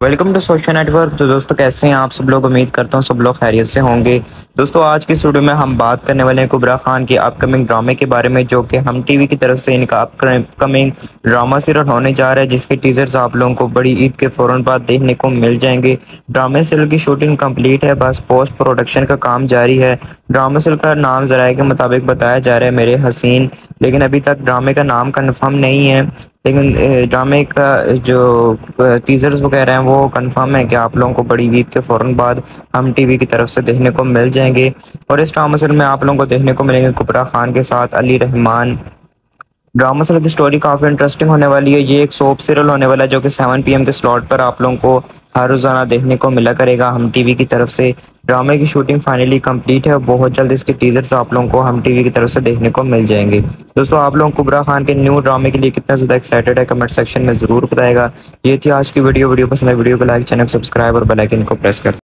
Welcome to social network. تو دوستو کیسے ہیں آپ سب لوگ؟ امید کرتا ہوں سب لوگ خیریت سے ہوں گے۔ دوستو آج کی اس ویڈیو میں ہم بات کرنے والے ہیں کبرا خان کی اپ کمنگ ڈرامے کے بارے میں، جو کہ ہم ٹی وی کی طرف سے ان کا اپ کمنگ ڈرامہ سیریل ہونے جا رہا ہے، جس کے ٹیزرز آپ لوگوں کو بڑی عید کے فوراً بعد دیکھنے کو مل جائیں گے۔ ڈرامے سیریل کی شوٹنگ کمپلیٹ ہے، بس پوسٹ پروڈکشن کا کام جاری ہے۔ ڈرامے سیریل کا نام ذرائع کے مطابق بتایا جا رہا ہے میرے حسین، لیکن ابھی تک ڈرامے کا نام کنفرم نہیں ہے۔ لیکن ڈرامے کا جو ٹیزرز وغیرہ ہیں وہ کنفرم ہے کہ آپ لوگوں کو بڑی عید کے فوراً بعد ہم ٹی وی کی طرف سے دیکھنے کو مل جائیں گے۔ اور اس ڈرامہ سیریل میں آپ لوگوں کو دیکھنے کو ملیں گے کبرا خان کے ساتھ علی رحمان۔ ڈرامہ سیریل کی سٹوری کافی انٹرسٹنگ ہونے والی ہے۔ یہ ایک سوپ سیریل ہونے والا ہے جو کہ 7 PM کے سلاٹ پر آپ لوگوں کو ہر روزانہ دیکھنے کو ملا کرے گا ہم ٹی وی کی طرف سے۔ ڈرامے کی شوٹنگ فائنلی کمپلیٹ ہے، بہت جلد اس کے ٹیزرز آپ لوگوں کو ہم ٹی وی کی طرف سے دیکھنے کو مل جائیں گے۔ دوستو آپ لوگ کبرا خان کے نیو ڈرامے کے لیے کتنا زیادہ ایکسائٹڈ ہے کمنٹ سیکشن میں ضرور بتائے گا۔ یہ تھی آج کی ویڈیو پسند ہے ویڈیو کو لائک، چینل سبسکرائب اور بیل آئیکن کو پریس کر